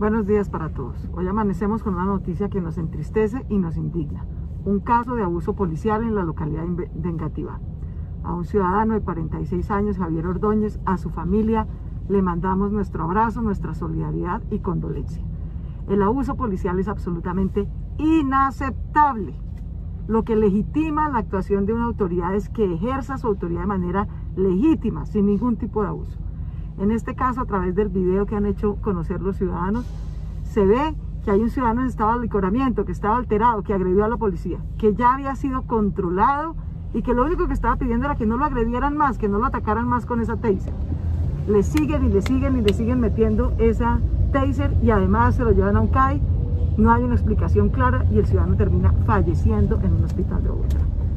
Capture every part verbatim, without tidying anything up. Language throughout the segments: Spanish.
Buenos días para todos. Hoy amanecemos con una noticia que nos entristece y nos indigna. Un caso de abuso policial en la localidad de Engativá. A un ciudadano de cuarenta y seis años, Javier Ordóñez, a su familia, le mandamos nuestro abrazo, nuestra solidaridad y condolencia. El abuso policial es absolutamente inaceptable. Lo que legitima la actuación de una autoridad es que ejerza su autoridad de manera legítima, sin ningún tipo de abuso. En este caso, a través del video que han hecho conocer los ciudadanos, se ve que hay un ciudadano en estado de alicoramiento, que estaba alterado, que agredió a la policía, que ya había sido controlado y que lo único que estaba pidiendo era que no lo agredieran más, que no lo atacaran más con esa taser. Le siguen y le siguen y le siguen metiendo esa taser y además se lo llevan a un C A I. No hay una explicación clara y el ciudadano termina falleciendo en un hospital de Bogotá.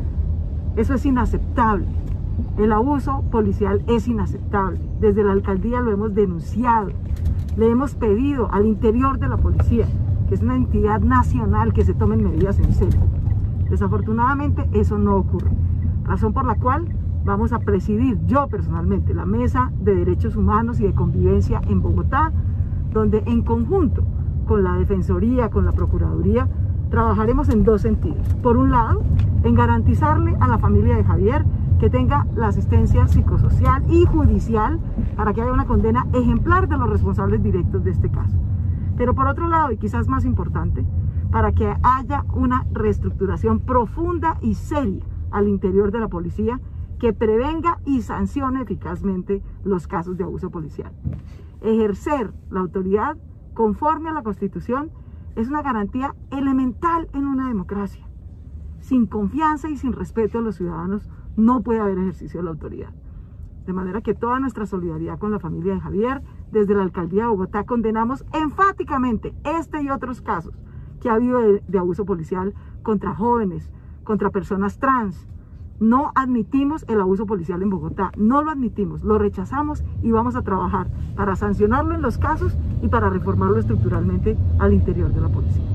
Eso es inaceptable. El abuso policial es inaceptable. Desde la alcaldía lo hemos denunciado. Le hemos pedido al interior de la policía, que es una entidad nacional, que se tomen medidas en serio. Desafortunadamente eso no ocurre. Razón por la cual vamos a presidir yo personalmente la Mesa de Derechos Humanos y de Convivencia en Bogotá, donde en conjunto con la Defensoría, con la Procuraduría, trabajaremos en dos sentidos. Por un lado, en garantizarle a la familia de Javier que tenga la asistencia psicosocial y judicial para que haya una condena ejemplar de los responsables directos de este caso. Pero por otro lado, y quizás más importante, para que haya una reestructuración profunda y seria al interior de la policía que prevenga y sancione eficazmente los casos de abuso policial. Ejercer la autoridad conforme a la Constitución es una garantía elemental en una democracia. Sin confianza y sin respeto a los ciudadanos no puede haber ejercicio de la autoridad. De manera que toda nuestra solidaridad con la familia de Javier, desde la alcaldía de Bogotá condenamos enfáticamente este y otros casos que ha habido de, de abuso policial contra jóvenes, contra personas trans. No admitimos el abuso policial en Bogotá, no lo admitimos, lo rechazamos y vamos a trabajar para sancionarlo en los casos y para reformarlo estructuralmente al interior de la policía.